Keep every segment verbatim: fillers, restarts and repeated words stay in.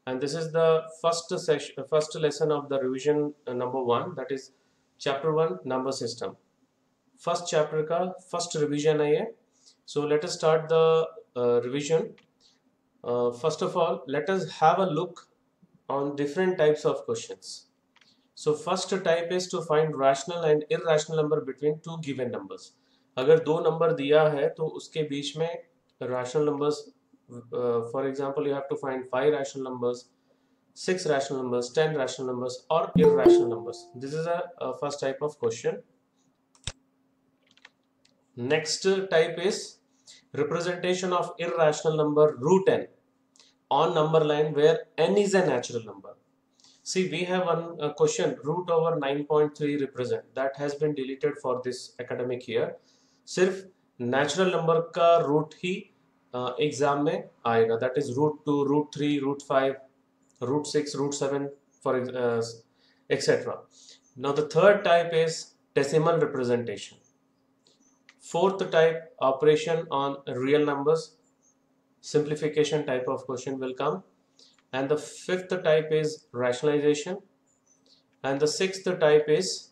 and this is the first session, first lesson of the revision uh, number one, that is chapter one, number system. First chapter का first revision है ये. So let us start the uh, revision. Uh, first of all, let us have a look on different types of questions. So first type is to find rational and irrational number between two given numbers. अगर दो number दिया है तो उसके बीच में rational numbers, uh, for example you have to find five rational numbers, six rational numbers, ten rational numbers or irrational numbers. This is a, a first type of question. Next type is representation of irrational number root n on number line where n is a natural number. See, we have one uh, question, root over nine point three represent, that has been deleted for this academic year. सिर्फ natural number का root ही uh, exam में आएगा, that is root two, root three, root five, root six, root seven, for uh, et cetera. Now the third type is decimal representation. Fourth type, operation on real numbers, simplification type of question will come. And the fifth type is rationalization, and the sixth type is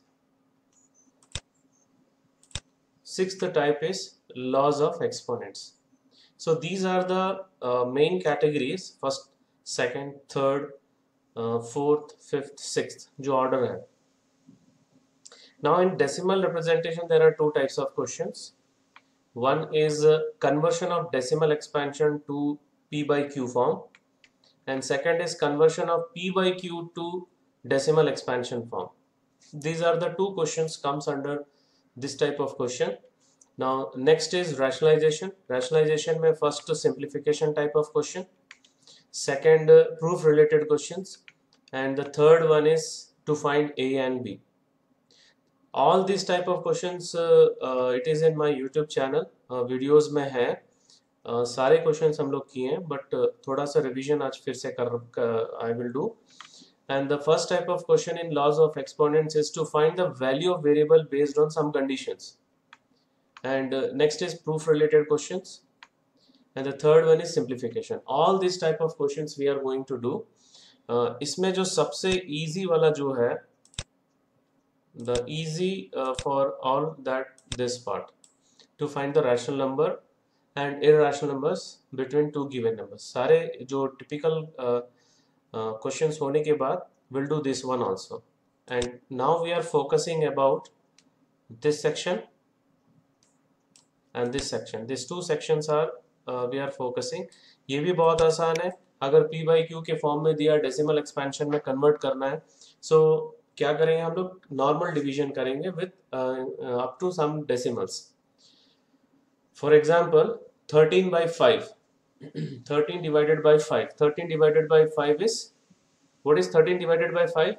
sixth type is laws of exponents. So these are the uh, main categories, first, second, third, uh, fourth, fifth, sixth, जो order है. Now in decimal representation there are two types of questions. One is uh, conversion of decimal expansion to p by q form, and second is conversion of p by q to decimal expansion form. These are the two questions comes under this type of question. Now next is rationalization. Rationalization में first simplification type of question, second uh, proof related questions, and the third one is to find a and b. All these type of questions uh, uh, it is in my YouTube channel, uh, videos में है. Uh, सारे questions हम लोग किए हैं, but uh, थोड़ा सा revision आज फिर से कर I will do. And the first type of question in laws of exponents is to find the value of variable based on some conditions, and next is proof related questions, and the third one is simplification. All this type of questions we are going to do. इसमें जो सबसे easy वाला जो है, the easy uh, for all that this part, to find the rational number and irrational numbers between two given numbers. सारे जो typical uh, uh, questions होने के बाद we'll do this one also. And now we are focusing about this section and this section. These two sections are uh, we are focusing. ये भी बहुत आसान है. अगर p by q के फॉर्म में दिया डेसिमल एक्सपेंशन में कन्वर्ट करना है, सो so, क्या करेंगे हम लोग, नॉर्मल डिवीजन करेंगे with up to some decimals. For example thirteen by five, thirteen divided by five, thirteen divided by five is, what is thirteen divided by five?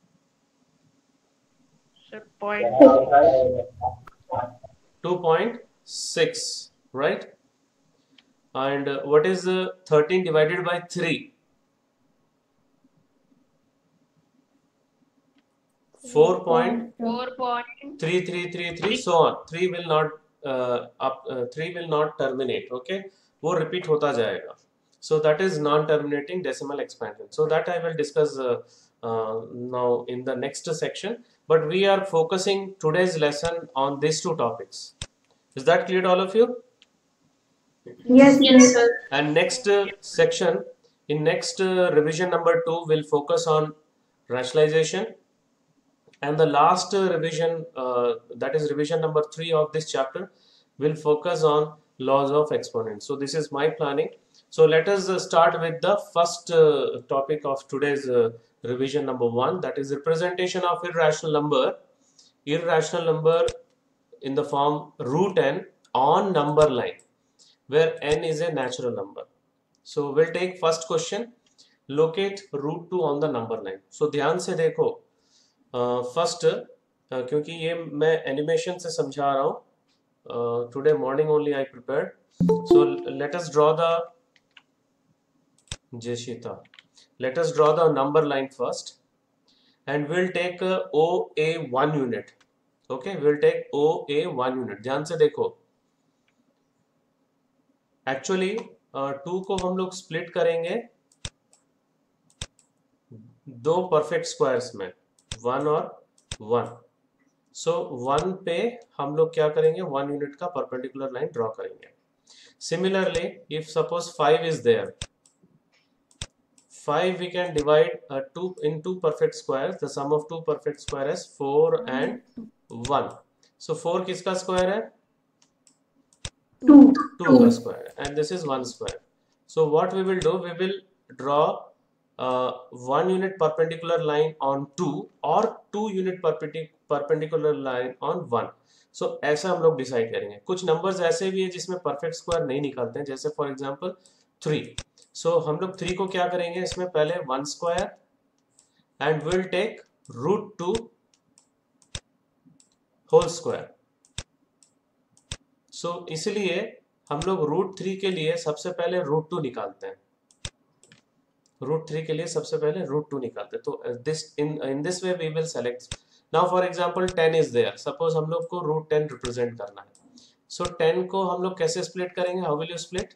two point six, right? And uh, what is uh, thirteen divided by three? four point three three three three, so on. three will not uh, up uh, three will not terminate. Okay, वो repeat होता जाएगा. So that is non-terminating decimal expansion. So that I will discuss uh, uh, now in the next section. But we are focusing today's lesson on these two topics. Is that clear to all of you? Yes, yes, sir. And next uh, section, in next uh, revision number two, will focus on rationalization. And the last uh, revision, uh, that is revision number three of this chapter, will focus on laws of exponents. So this is my planning. So let us uh, start with the first uh, topic of today's uh, revision number one, that is representation of irrational number, irrational number in the form root n on number line where n is a natural number. So we'll take first question, locate root two on the number line. So ध्यान से देखो, first uh, uh, क्योंकि ये मैं animation से समझा रहा हूँ, today morning only I prepared. So let us draw the जेशिता let us draw the number line first, and we'll take uh, O A one unit. Okay, we'll take O A one unit. ध्यान से देखो, actually to को हम लोग split करेंगे दो perfect squares में, वन और वन। सो वन पे हम लोग क्या करेंगे, वन यूनिट का परपेंडिकुलर लाइन ड्रॉ करेंगे। Similarly if suppose five is there, five we can divide uh, two in two perfect squares. The sum of two perfect squares is four and one. So four किसका square है? two. two का square, and this is one square. So what we will do, we will draw uh, one unit perpendicular line on two or two unit perpendicular line on one. So ऐसा हम लोग decide करेंगे। कुछ numbers ऐसे भी है जिसमें perfect square नहीं निकालते हैं, जैसे for example three. So so, हम लोग थ्री को क्या करेंगे, इसमें पहले one square and will take root two whole square. So इसलिए हम लोग रूट थ्री के लिए सबसे पहले रूट टू निकालते हैं। रूट थ्री के लिए सबसे पहले रूट टू निकालते हैं। तो this in in this way we will select. Now for example ten is there, suppose हम लोग को रूट टेन रिप्रेजेंट करना है। सो so, टेन को हम लोग कैसे स्प्लिट करेंगे, how will you split?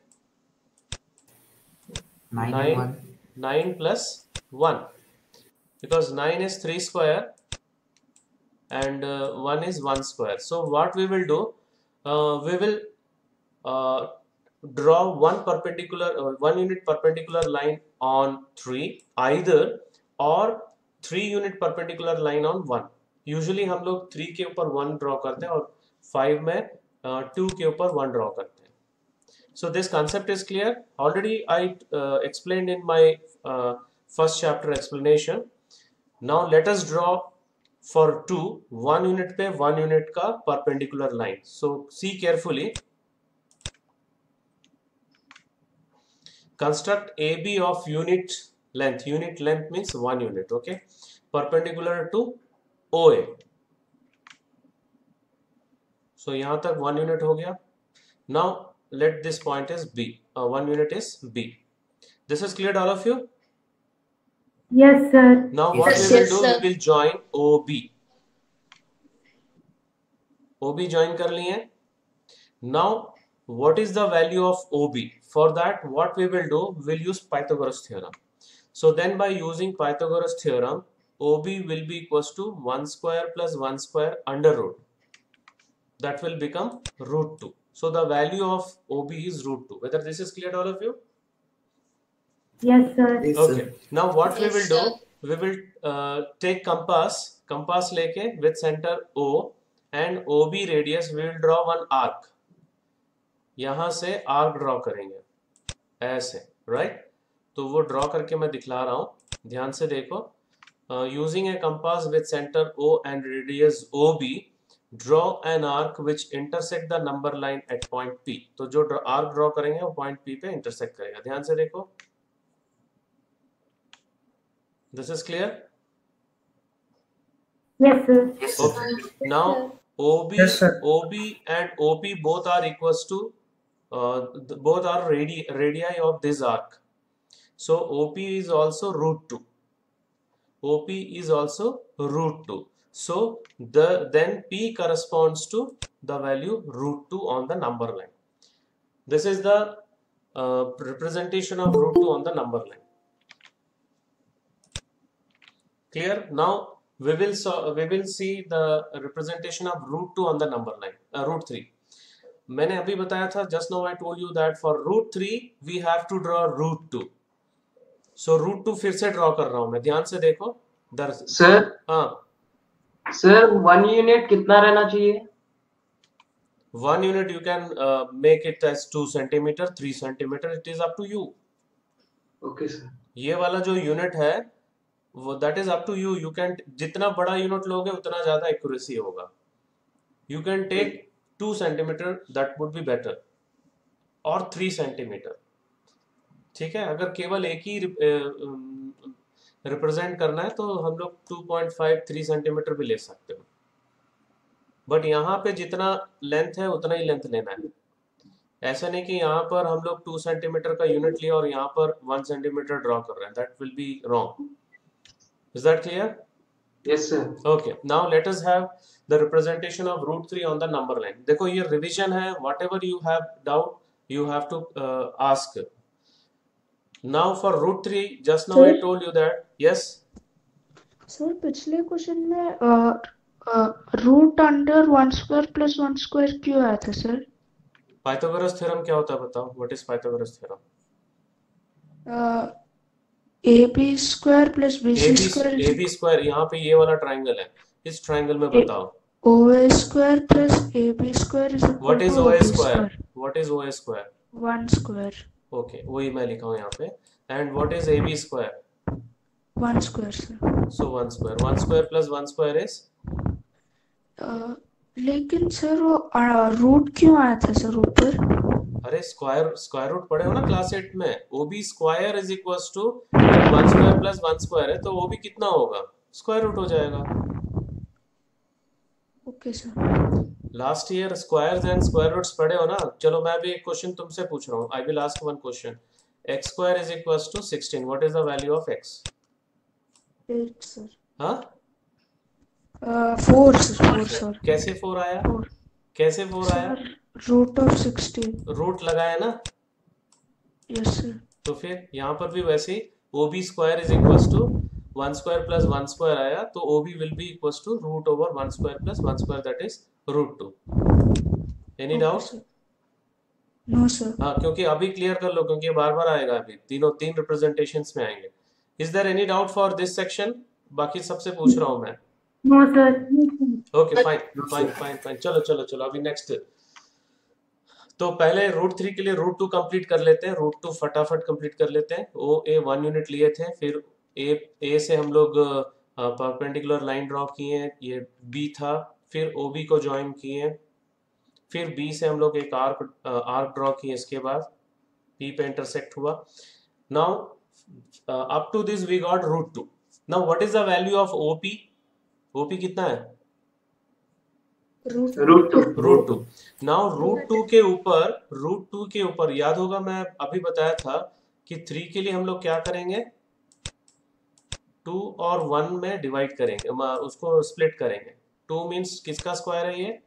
nine, nine plus one, because nine is three square and uh, one is one square. So what we will do, uh, we will uh, draw one perpendicular uh, one unit perpendicular line on three either, or three unit perpendicular line on one. Usually हम लोग three के ऊपर one draw करते हैं और five में uh, two के ऊपर one draw करते हैं। So this concept is clear. Already I uh, explained in my uh, first chapter explanation. Now let us draw for two, one unit पे one unit का perpendicular line. So see carefully. Construct A B of unit length. Unit length means one unit. Okay. Perpendicular to O A. So यहाँ तक one unit हो गया. Now let this point is B. Uh, one unit is B. This is clear to all of you? Yes, sir. Now what Yes, we will yes, do, sir. we will join O B. O B join कर लिए। Now what is the value of O B? For that what we will do, we will use Pythagoras theorem. So then by using Pythagoras theorem, O B will be equals to one square plus one square under root. That will become root two. So the value of O B is root two. Whether this is clear to all of you? Yes, sir. Yes, Okay. sir. Now what we Yes, will sir. do, we will uh, take compass, compass लेके with center O and O B radius, we will draw one arc. यहाँ से arc draw करेंगे ऐसे, right? तो वो draw करके मैं दिखला रहा हूँ, ध्यान से देखो. Uh, using a compass with center O and radius O B, draw an arc which intersect the number line at point P. तो जो arc draw करेंगे वो point P पे intersect करेगा. ध्यान से देखो. This is clear? Yes, sir. Yes, sir. Okay. Now O B, Yes, sir. O B and O P both are equals to uh, the, both are radii radii of this arc. So O P is also root two. O P is also root two. So the then P corresponds to the value root two on the number line. This is the uh, representation of root two on the number line. Clear? Now we will so we will see the representation of root two on the number line. Uh, root three. मैंने अभी बताया था, just now I told you that for root three we have to draw root two. So root two फिर से draw कर रहा हूँ मैं, ध्यान से देखो. दर सर हाँ, सर वन यूनिट कितना रहना चाहिए? one unit you can uh, make it as two centimeter, three centimeter. It is up to you. Okay sir. ये वाला जो यूनिट है वो that is up to you. You can जितना बड़ा यूनिट लोगे उतना ज्यादा एक्यूरेसी होगा. You can take two centimeter, that would be better, और three centimeter. ठीक है, अगर केवल एक ही रिप्रेजेंट करना है तो हम लोग two point five three centimetre भी ले सकते हो, बट यहाँ पे जितना लेंथ है उतना ही लेंथ लेना है. ऐसा नहीं कि यहाँ पर हम लोग two सेंटीमीटर का यूनिट लिया और यहाँ पर one सेंटीमीटर ड्रॉ कर रहे हैं. That will be wrong. Is that clear? Yes sir. Okay, now let us have the representation of root three on the number line. देखो ये revision है, whatever you have doubt you have to uh, ask. Now for root three, just now I told you that, yes, sir पिछले question में root under one square plus one square क्यों आया था sir? Pythagoras theorem क्या होता है बताओ, what is Pythagoras theorem? A B square plus B A C B square A B square, यहाँ पे ये वाला ट्राइंगल है, इस ट्राइंगल में बताओ O A square plus A B square is equal what is to O O A B square, square what is O A square? One square okay, वही मैं लिखा हूँ यहाँ पे। And what is A B square? One square sir. So one square, one square plus one square is, लेकिन sir वो root क्यों आया था सर ऊपर? अरे स्क्वायर स्क्वायर रूट पढ़े हो ना क्लास एट में, O B square is equals to one square plus one square है, तो ओ बी कितना होगा, स्क्वायर रूट हो जाएगा। Okay sir. Last year squares and square roots पढ़े हो ना। चलो मैं भी एक क्वेश्चन तुमसे पूछ रहा हूँ, I will ask one question. X square is equals to sixteen, what is the value of X? Eight sir. हाँ, फोर सर। Four sir. कैसे फोर आया? फोर कैसे फोर आया? Root of sixteen. रूट लगाया ना। Yes sir. तो फिर यहाँ पर भी वैसे ही O B square is equals to one square plus one square आया, तो O B will be equals to root over one square plus one square, that is root two. Any doubt? No sir. हाँ, क्योंकि अभी clear कर लो, क्योंकि बार बार आएगा, अभी तीनों तीन रिप्रेजेंटेशंस में आएंगे। Is there any doubt for this section? बाकी सबसे पूछ रहा हूँ मैं। No sir. Okay fine fine fine fine, चलो चलो चलो अभी नेक्स्ट। तो पहले रूट थ्री के लिए रूट टू कंप्लीट कर लेते हैं, रूट टू फटाफट कंप्लीट कर लेते हैं। ओ ए वन यूनिट लिए थे, फिर ए ए से हम लोग परपेंडिकुलर लाइन ड्रॉ किए हैं, ये बी था, फिर ओ बी को ज्वाइन किए, फिर बी से हम लोग एक आर्क आर्क ड्रॉ किए, इसके बाद पी पे इंटरसेक्ट हुआ। Now up to this we got root two. Now what is the value of O P? O P कितना है? Root two. Root two. Now root two के ऊपर रूट टू के ऊपर याद होगा मैं अभी बताया था कि थ्री के लिए हम लोग क्या करेंगे, टू और वन में डिवाइड करेंगे, उसको स्प्लिट करेंगे। टू मीन्स किसका स्क्वायर है ये?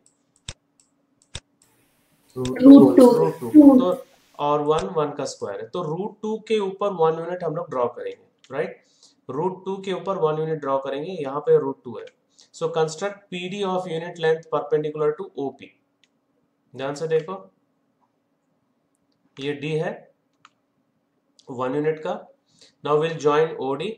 Root two. Root two. तो और वन वन का स्क्वायर है, तो रूट टू के ऊपर वन यूनिट हम लोग ड्रॉ करेंगे, राइट? रूट टू के ऊपर वन यूनिट ड्रॉ करेंगे, यहाँ पे रूट टू है। So construct P D of unit length perpendicular to O P. ध्यान से देखो, ये डी है वन यूनिट का। Now will join O D.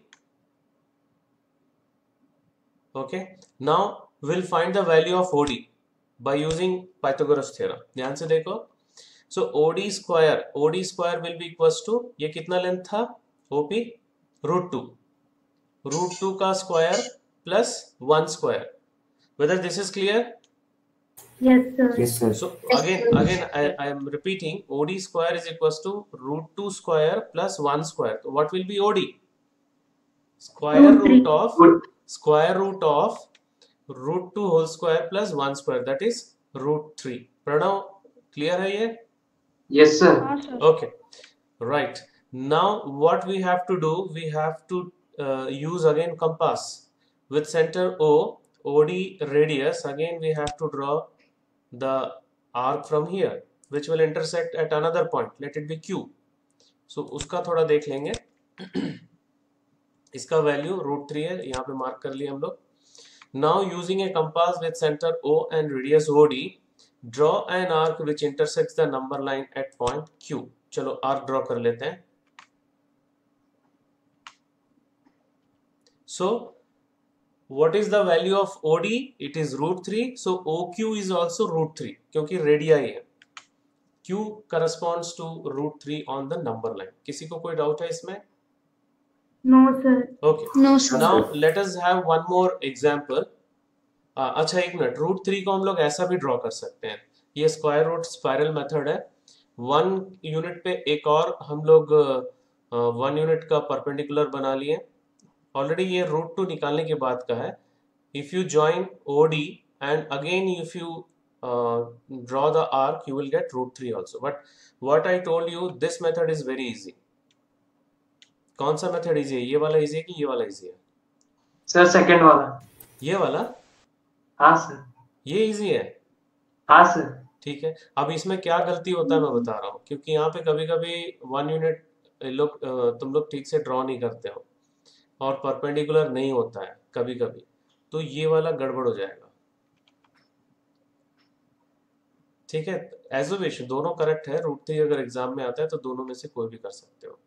Okay, now will find the value of O D by using Pythagoras theorem। ध्यान से देखो, so O D square O D square will be equals to, ये कितना लेंथ था O P? Root two. Root two का square plus one square. whether this is clear? Yes sir. Yes, sir. So again again I, I am repeating, O D square is equals to root two square plus one square. So what will be O D? Square Root three. root of square root of root two whole square plus one square, that is root three. Pranav, clear है ये? Yes sir. हाँ sir. Okay, right. Now what we have to do, we have to uh, use again compass with center O, O D radius. Again we have to draw the arc from here which will intersect at another point, let it be Q. So उसका थोड़ा देख लेंगे। इसका value root three है, यहाँ पे mark कर लिए हम लोग। Now using a compass with center O and radius O D, draw an arc which intersects the number line at point Q. चलो arc draw कर लेते हैं। So what is the value of O D? It is root three. So O Q is also root three क्योंकि radii है। Q corresponds to root three on the number line. किसी को कोई doubt है इसमें? No sir. Okay. No sir. Now let us have one more example. आ, अच्छा एक मिनट, रूट थ्री को हम लोग ऐसा भी ड्रॉ कर सकते हैं, ये स्क्वायर रूट स्पाइरल मेथड है। वन यूनिट पे एक और हम लोग वन यूनिट का परपेंडिकुलर बना लिए ऑलरेडी। ये रूट टू निकालने के बाद का है। If you join O D and again if you uh, draw the arc, you will get root three also. But what I told you, this method is very easy. कौन सा method easy है, ये वाला easy है कि ये वाला easy है? सर सेकंड वाला। ये वाला? हाँ सर। ये इजी है? हाँ सर। ठीक है। अब इसमें क्या गलती होता है मैं बता रहा हूँ, क्योंकि यहाँ पे कभी कभी वन यूनिट लोग तुम लोग ठीक से ड्रॉ नहीं करते हो और परपेंडिकुलर नहीं होता है। कभी कभी, तो ये वाला गड़बड़ हो जाएगा। ठीक है, एज अ विश दोनों करेक्ट है। रूट थ्री अगर एग्जाम में आता है तो दोनों में से कोई भी कर सकते हो।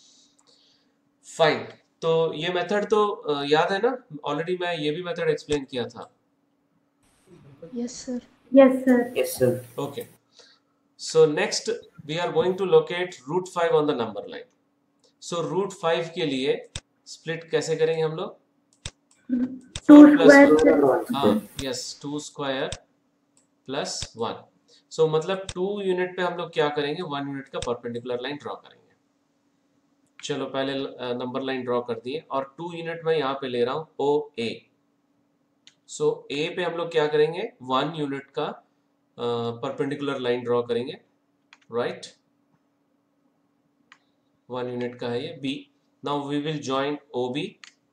फाइन, तो ये मेथड तो अ, याद है ना, ऑलरेडी मैं ये भी मेथड एक्सप्लेन किया था। Yes, sir. Yes, sir. Yes sir. Okay, so next we are going to locate root five on the number line. So root five के लिए split कैसे करेंगे हम लोग? Two four plus square, one. sir. हाँ, yes, two square plus one. So मतलब two unit पे हम लोग क्या करेंगे, one यूनिट का परपेंडिकुलर लाइन ड्रॉ करेंगे। चलो पहले नंबर लाइन ड्रॉ कर दिए, और टू यूनिट में यहाँ पे ले रहा हूँ ओ ए। सो ए पे हम लोग क्या करेंगे, वन यूनिट का परपेंडिकुलर लाइन ड्रॉ करेंगे, राइट, वन यूनिट का है ये B. Now we will join O B.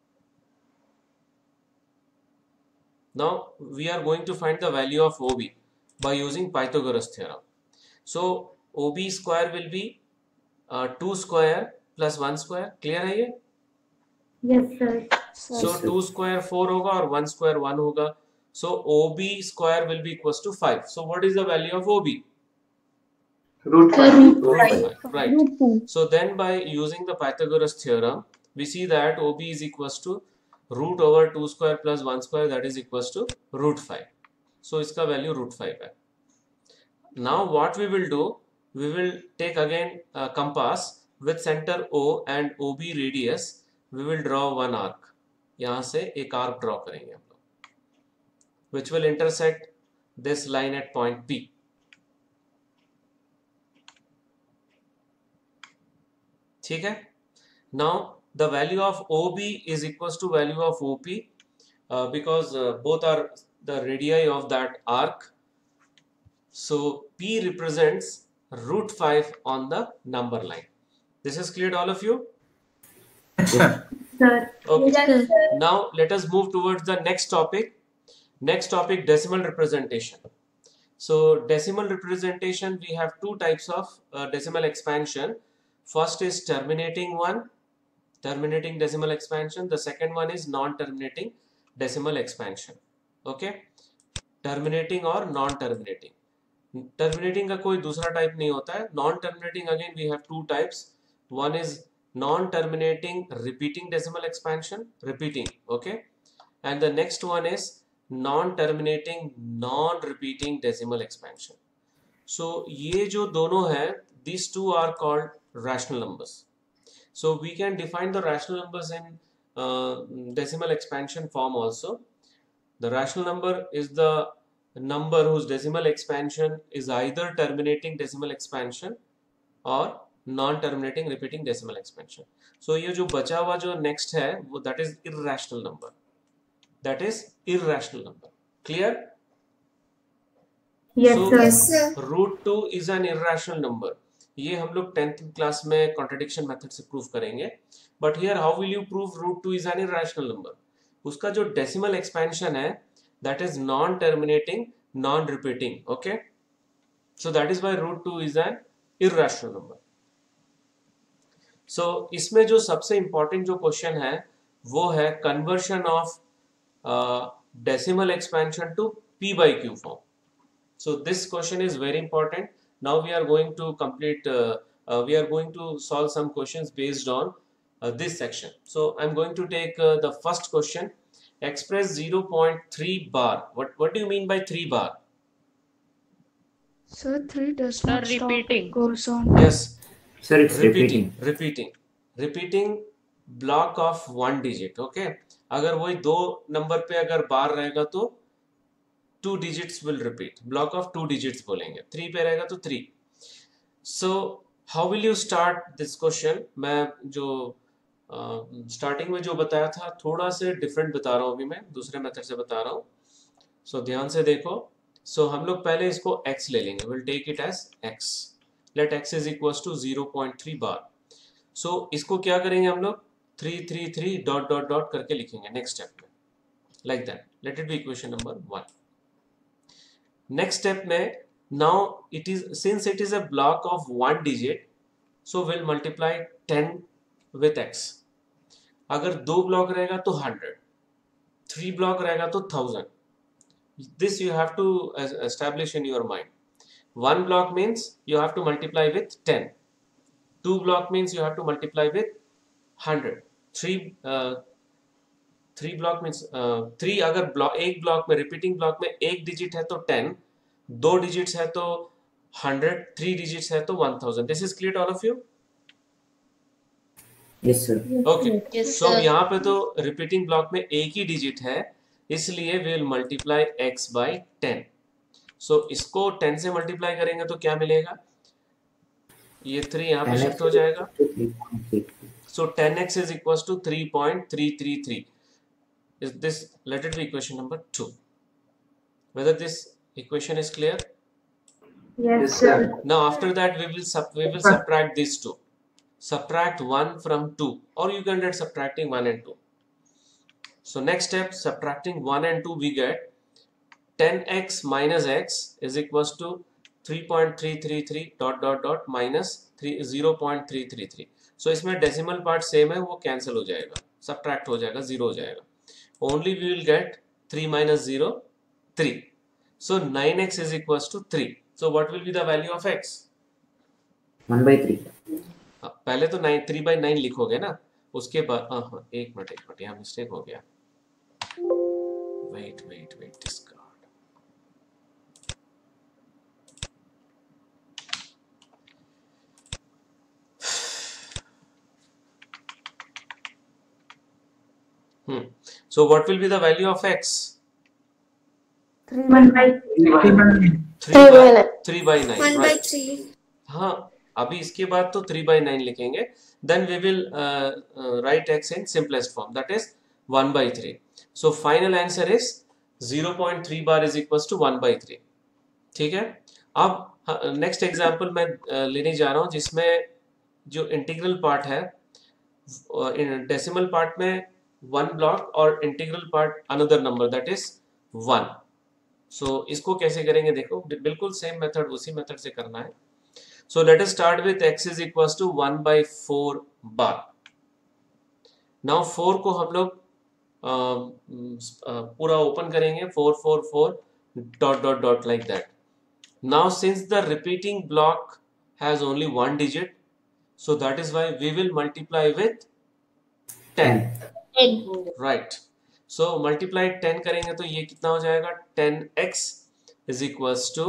Now we are going to find the value of O B by using Pythagoras theorem. So O B square will be two square plus one square, clear है ये? Yes, sir. So two square four होगा और one square one होगा, so O B square will B equal to five. So what is the value of O B? Root Sir, five. root five, right. Root two. So then by using the Pythagoras theorem, we see that O B is equals to root over two square plus one square, that is equals to root five. So इसका value root five है। Now what we will do, we will take again a compass with center O and O B radius, we will draw one arc. यहाँ से एक arc draw करेंगे हम लोग, which will intersect this line at point P. ठीक है, now the value of O B is equals to value of O P uh, because uh, both are the radii of that arc. So P represents root five on the number line. This is clear to all of you? Sir. Okay. Yes, sir. Now let us move towards the next topic. Next topic, decimal representation. So decimal representation, we have two types of uh, decimal expansion. First is terminating one, terminating decimal expansion. The second one is non-terminating decimal expansion. Okay, terminating or non-terminating. Terminating का कोई दूसरा type नहीं होता है। Non-terminating again we have two types. One is non-terminating repeating decimal expansion, repeating, okay, and the next one is non-terminating non-repeating decimal expansion. So ये जो दोनों है, these two are called rational numbers. So we can define the rational numbers in uh, decimal expansion form also. The rational number is the number whose decimal expansion is either terminating decimal expansion or non-terminating repeating decimal expansion. So ये जो बचा हुआ जो next है वो that is irrational number. That is irrational number. Clear? Yes, So, sir. Yes, sir. root two is an irrational number. ये हम लोग टेंथ क्लास में कॉन्ट्रडिक्शन मेथड से प्रूव करेंगे। But here how will you prove root two is an irrational number? उसका जो decimal expansion है that is non terminating non repeating. Okay, so that is why root two is an irrational number. So इसमें जो सबसे important जो question है वो है conversion of decimal expansion to p by q form. So this question is very important. Now we are going to complete, uh, uh, we are going to solve some questions based on uh, this section. So I'm going to take uh, the first question. Express zero point three bar. What, what do you mean by three bar? Sir, three does Sir, not stop. repeating. It goes on. Yes, sir it's repeating, repeating. repeating, repeating block of one digit. Okay, अगर वही दो number पे अगर bar रहेगा तो two digits will repeat, block of two digits बोलेंगे। Three पे रहेगा तो three. So how will you start this question? मैं जो स्टार्टिंग uh, में जो बताया था थोड़ा से डिफरेंट बता रहा हूँ, अभी मैं दूसरे मेथड से बता रहा हूँ। सो so, ध्यान से देखो। सो so, हम लोग पहले इसको x ले लेंगे, will take it as x, let x is equal to zero point three bar. सो इसको क्या करेंगे हम लोग, three three three dot dot dot करके लिखेंगे नेक्स्ट स्टेप में, like that. Let it be equation number one. Next step में now it is since it is a block of one digit, so will multiply ten with x. अगर दो block रहेगा तो hundred, three block रहेगा तो thousand. This you have to uh, establish in your mind. One block means you have to multiply with ten. Two block means you have to multiply with one hundred. Three uh, three block means uh, three अगर block एक block में repeating block में एक digit है तो ten, दो digits है तो one hundred, three digits है तो one thousand. This is clear to all of you? Yes, sir. Okay. Yes, So sir. यहाँ पे तो repeating block में एक ही digit है, इसलिए we will multiply x by ten. So इसको ten से multiply करेंगे तो क्या मिलेगा? ये three यहाँ पे shift हो जाएगा. So ten x is equals to three point three three three. Is this, let it be equation number two. Whether this equation is clear? Yes, Yes, sir. sir. Now after that we will sub we will subtract these two. Subtract one from two, or you can get subtracting one and two. So next step, subtracting one and two, we get ten x minus x is equals to three point three three three dot dot dot minus zero point three three three. So इसमें decimal part same है, वो cancel हो जाएगा, subtract हो जाएगा, zero हो जाएगा. Only we will get three minus zero, three. So nine x is equals to three. So what will be the value of x? one by three. हाँ, पहले तो nine three by nine लिखोगे ना, उसके बाद हाँ हाँ एक मिनट एक मिनट यहाँ मिस्टेक हो गया. Wait wait wait discard. Hmm. So what will be the value of x? One by three by nine. three by nine. One by Right. three. हाँ अभी इसके बाद तो three by nine लिखेंगे. Then we will uh, uh, write x in simplest form, that is one by three. So final answer is zero point three bar is equals to one by three. ठीक है. अब next example मैं uh, लेने जा रहा हूँ जिसमें जो इंटीग्रल पार्ट है, डेसिमल पार्ट में वन ब्लॉक और integral part another number that is one. So इसको कैसे करेंगे देखो, बिल्कुल सेम मेथड उसी मेथड से करना है. So let us start with x is equals to one by four bar. Now four को हम लोग uh, uh, पूरा ओपन करेंगे, four four four dot dot dot like that. Now since the repeating block has only one digit, so that is why we will multiply with ten. Ten. Right. So multiply ten करेंगे तो ये कितना हो जाएगा? ten x is equals to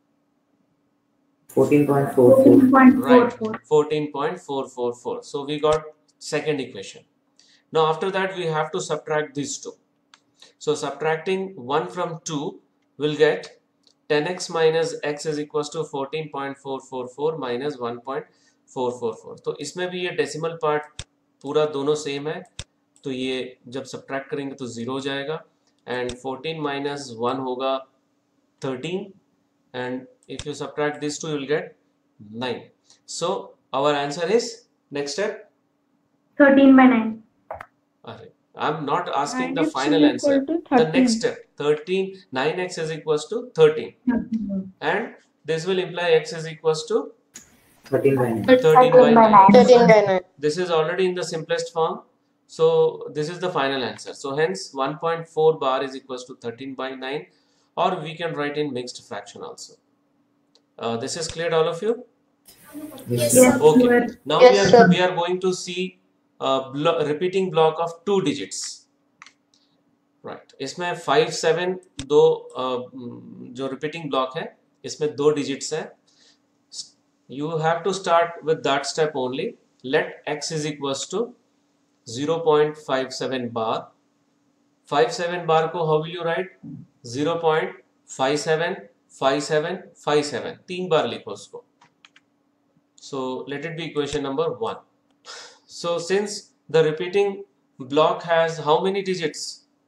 fourteen point four four. fourteen point four right four. fourteen point four four four. So we got second equation. Now after that we have to subtract these two. So subtracting one from two will get ten x minus x is equals to fourteen point four four four minus one point four four four. तो इसमें भी ये decimal part पूरा दोनों same है, तो ये जब सब्ट्रैक्ट करेंगे तो जीरो हो जाएगा. एंड fourteen माइनस वन होगा thirteen, and if you subtract this to you will get nine. So our answer is next step. thirteen by nine. अरे I am not asking nine the x final is answer. equal to the thirteen. Next step thirteen, nine x is equals to thirteen, and this will imply x is equals to thirteen by nine. thirteen by nine. Thirteen by nine. This is already in the simplest form, so this is the final answer. So hence one point four bar is equals to thirteen by nine, or we can write in mixed fraction also. Uh, this is clear to all of you? Yes, Yes, Okay. sir. Now Yes, we are sir. we are going to see a blo repeating block of two digits. Right. इसमें five seven दो uh, जो repeating block है, इसमें दो digits है. You have to start with that step only. Let x is equals to zero point five seven bar. five seven bar को how will you write? zero point five seven five seven five seven. तीन बार लिखो उसको. So let it be equation number one. So since the repeating block has how many digits?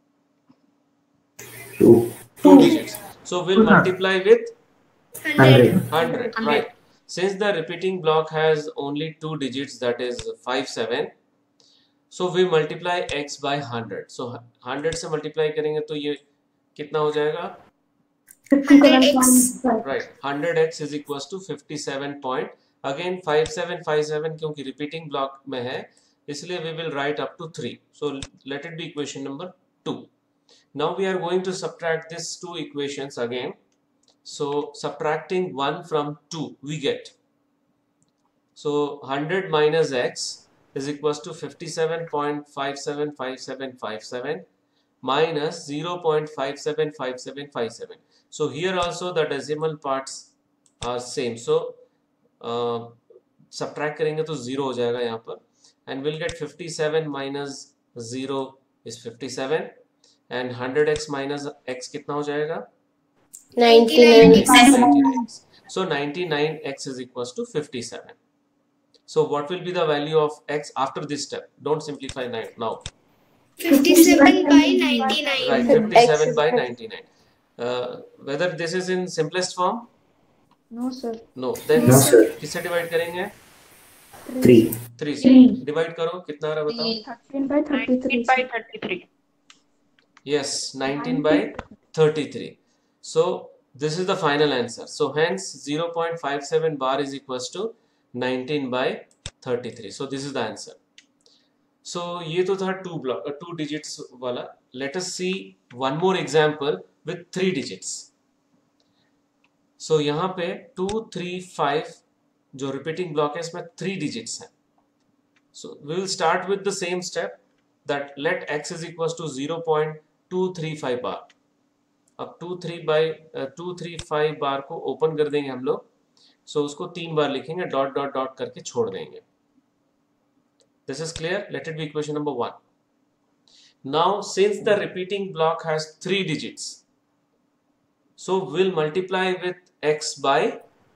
Two. Two digits. So we'll multiply with Hundred. one hundred. Right. Since the repeating block has only two digits, that is five seven, so we multiply x by one hundred. So one hundred से multiply करेंगे तो ये कितना हो जाएगा? fifty-seven point five. Right, one hundred x is equals to fifty-seven point. Again five seven five seven क्योंकि repeating block में है, इसलिए we will write up to three. So let it be equation number two. Now we are going to subtract these two equations again. So subtracting one from two, we get, so one hundred minus x is equals to fifty-seven point five seven five seven five seven minus zero point five seven five seven five seven. So here also the decimal parts are same. So uh, subtract करेंगे तो zero हो जाएगा यहाँ पर, and we'll get fifty-seven minus zero is fifty-seven, and one hundred x minus x कितना हो जाएगा? ninety-nine. ninety-nine x. So ninety-nine x is equals to fifty-seven. So what will be the value of x after this step? Don't simplify nine now. fifty-seven by ninety-nine. Right, fifty-seven by ninety-nine. Uh, whether this is in simplest form? No, sir. No. Then No, sir. किससे divide करेंगे? Three. three से. Divide करो, कितना आ रहा बताओ? thirteen by thirty-three. by thirty-three. Yes, nineteen by thirty-three. So this is the final answer. So hence zero point five seven bar is equals to nineteen by thirty-three. So this is the answer. So ये तो था two block, uh, two digits वाला. Let us see one more example with three digits. So यहाँ पे two, three, five जो repeating block है इसमें three digits हैं. So we will start with the same step, that let x is equals to zero point two three five bar. अब two three by uh, two three five बार को open कर देंगे हम लोग. सो so, उसको तीन बार लिखेंगे, डॉट डॉट डॉट करके छोड़ देंगे. This is clear. Let it be equation number one. Now since the repeating block has three digits, so will multiply with x by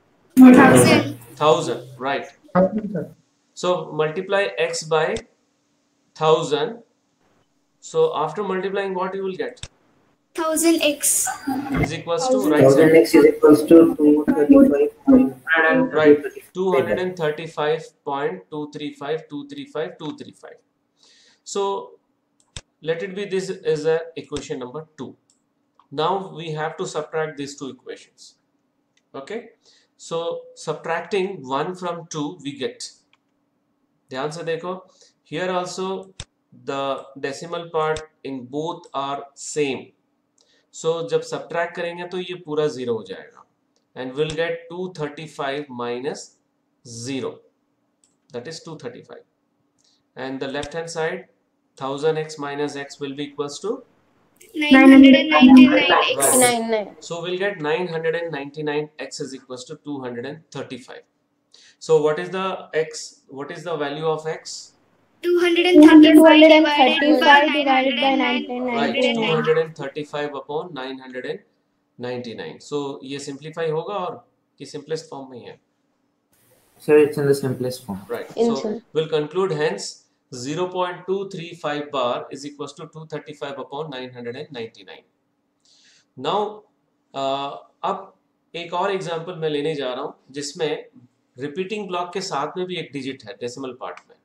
thousand. Right. So multiply x by thousand. So after multiplying what you will get? Thousand x is equals to right Thousand side. x is equals to two thirty-five. Right, two hundred thirty-five point two three five two three five two three five. So let it be, this is a equation number two. Now we have to subtract these two equations. Okay, so subtracting one from two, we get, ध्यान से देखो, here also the decimal part in both are same. So जब subtract करेंगे तो ये पूरा zero हो जाएगा, and we'll get two thirty-five minus zero, that is two thirty-five, and the left hand side one thousand x minus x will be equals to nine hundred ninety-nine x. right. Nine-nine. So we'll get nine hundred ninety-nine x is equals to two hundred thirty-five. So what is the x? What is the value of x? Two hundred thirty-five divided by divided by Right, two ninety-nine. hundred thirty-five upon nine hundred ninety-nine. So ये simplify होगा और कि simplest form में ही है. Sir, it's in the simplest form. Right. In So sim- we'll conclude hence zero point two three five bar is equals to two thirty-five upon nine hundred ninety-nine. Now uh, अब एक और example मैं लेने जा रहा हूँ जिसमें repeating block के साथ में भी एक डिजिट है डेसिमल पार्ट में.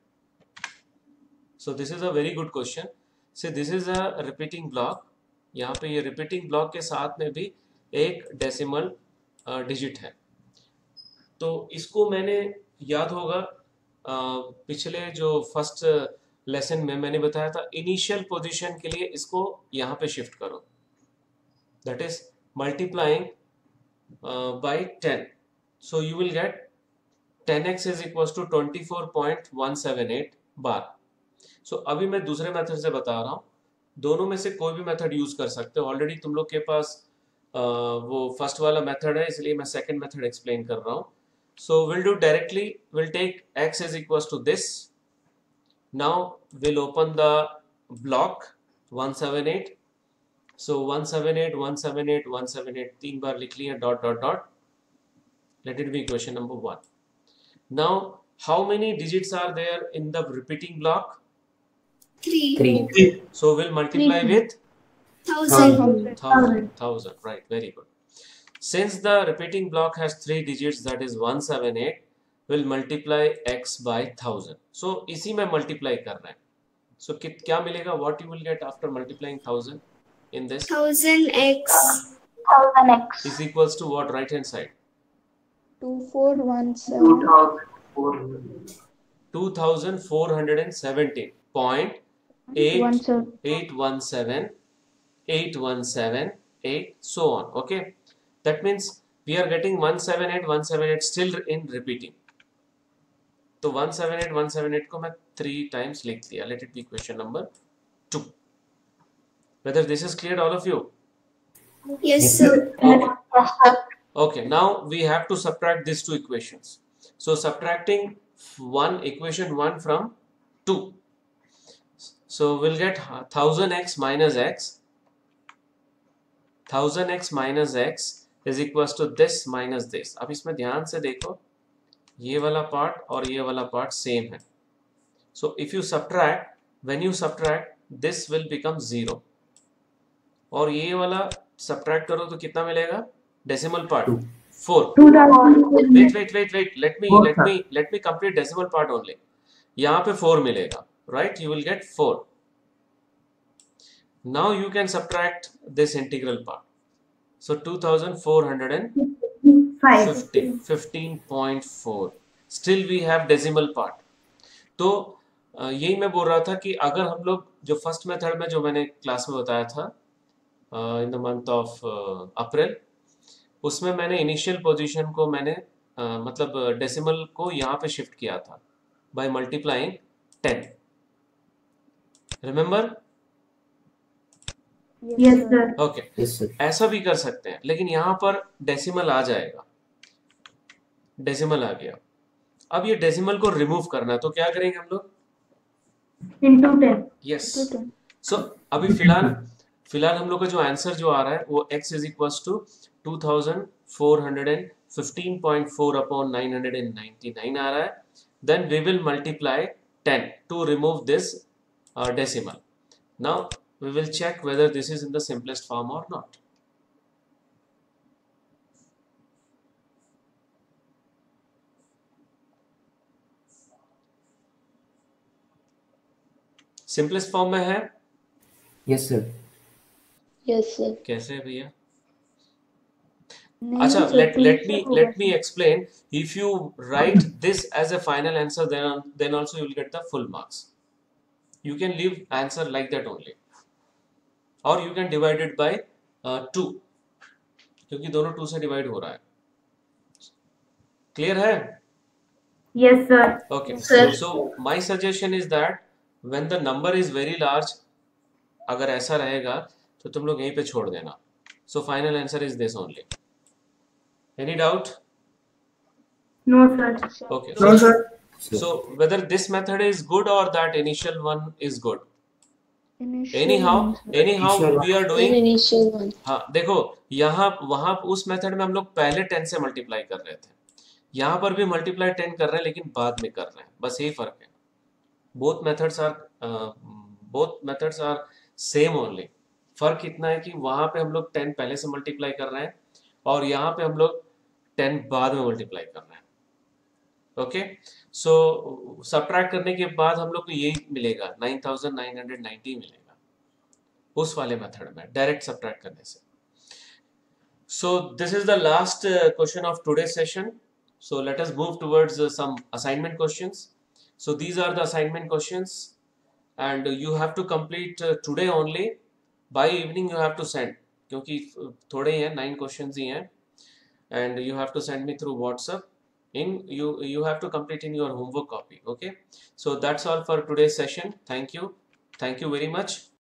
So this is a very good question. See, this is a repeating block. यहाँ पे ये repeating block के साथ में भी एक decimal digit है. तो इसको मैंने याद होगा पिछले जो फर्स्ट लेसन में मैंने बताया था, इनिशियल पोजीशन के लिए इसको यहाँ पे शिफ्ट करो. That is multiplying uh, by ten. So you will get ten x is equals to twenty-four point one seven eight bar. So so, अभी मैं दूसरे मेथड से बता रहा हूँ. दोनों में से कोई भी मेथड यूज कर सकते हो. ऑलरेडी तुम लोग के पास आ, वो फर्स्ट वाला मेथड है, इसलिए मैं सेकंड मेथड एक्सप्लेन कर रहा हूँ. So will do directly, will take x is equals to this. Now will open the block one seventy-eight. सो one seventy-eight one seventy-eight one seventy-eight तीन बार लिख लिया, dot dot dot. Let it be equation number one. Now how many digits are there in the repeating block? Three. Three. So we'll multiply with Thousand. thousand. Thousand. Right. Very good. Since the repeating block has three digits, that is one seventy-eight, we'll multiply x by thousand. So इसी में multiply कर रहे हैं. So कित क्या मिलेगा? What you will get after multiplying thousand in this? Thousand x. Thousand x. Is equals to what? Right hand side. Two four one Two seven. thousand four hundred. Two thousand four hundred and seventeen point One eight seven. eight one seven eight one seven eight, so on. Okay, that means we are getting one seven eight one seven eight still in repeating. तो one seven eight one seven eight को मैं three times लिख दिया. Let it be question number two. Whether this is clear, all of you? Yes, sir. Okay. Okay, now we have to subtract these two equations. So subtracting one equation one from two. So we'll get one thousand x minus x. one thousand x minus x is equals to this minus this. अब इसमें ध्यान से देखो, ये वाला part और ये वाला पार्ट सेम है. So if you subtract, when you subtract, this will become zero. और ये वाला subtract करो तो कितना मिलेगा? Decimal part four. Wait, wait, wait, wait. Let me, let me, let me complete decimal part only. यहाँ पे four मिलेगा, right? You will get four. Now you can subtract this integral part. So two thousand four hundred fifty, fifteen point four. Still we have decimal part. तो यही मैं बोल रहा था कि अगर हम लोग जो फर्स्ट मेथड में जो मैंने क्लास में बताया था in the month of April, उसमें मैंने इनिशियल पोजीशन को मैंने uh, मतलब डेसिमल को यहाँ पे शिफ्ट किया था by multiplying ten. Remember? Yes, sir. Okay, ऐसा भी कर सकते हैं, लेकिन यहाँ पर डेसिमल आ जाएगा. डेसिमल आ गया. अब ये डेसिमल को रिमूव करना है, तो क्या करेंगे हम लोग? Into ten. यस. सो अभी फिलहाल फिलहाल हम लोग का जो आंसर जो आ रहा है वो x is equals to two thousand four hundred fifteen point four upon nine hundred ninety-nine आ रहा है. Then we will multiply ten to remove this uh, decimal. Now we will check whether this is in the simplest form or not. Simplest form में है? Yes sir. Yes, sir. कैसे भैया? अच्छा, let let me let me explain. If you write this as a final answer, then then also you will get the full marks. You can leave answer like that only, or you can divide it by uh, two, क्योंकि दोनों two से divide हो रहा है. Clear है? Yes, sir. Okay. Sir. So my suggestion is that when the number is very large, अगर ऐसा रहेगा तो तुम लोग यहीं पे छोड़ देना. So final answer is this only. Any doubt? No, sir. Okay. No So, sir. so whether this method is good or that initial one is good. Initial Anyhow, one, sir. anyhow Initial we are In doing. initial one. हाँ देखो, यहाँ वहाँ उस method में हम लोग पहले ten से मल्टीप्लाई कर रहे थे, यहाँ पर भी मल्टीप्लाई टेन कर रहे हैं लेकिन बाद में कर रहे हैं. बस यही फर्क है. Both methods are both methods are same only. फर्क इतना है कि वहाँ पे हम लोग टेन पहले से मल्टीप्लाई कर रहे हैं और यहाँ पे हम लोग टेन बाद में मल्टीप्लाई कर रहे हैं. ओके, सो सब्ट्रैक्ट करने के बाद हम लोग को यही मिलेगा, nine thousand nine hundred ninety मिलेगा उस वाले मेथड में डायरेक्ट सब्ट्रैक्ट करने से. So this is the last question of today session. So let us move towards some assignment questions. So these are the assignment questions and you have to complete uh, today only. By evening you have to send, क्योंकि थोड़े ही हैं, nine questions ही हैं, and you have to send me through WhatsApp. In you you have to complete in your homework copy. Okay, so that's all for today's session. Thank you, thank you very much.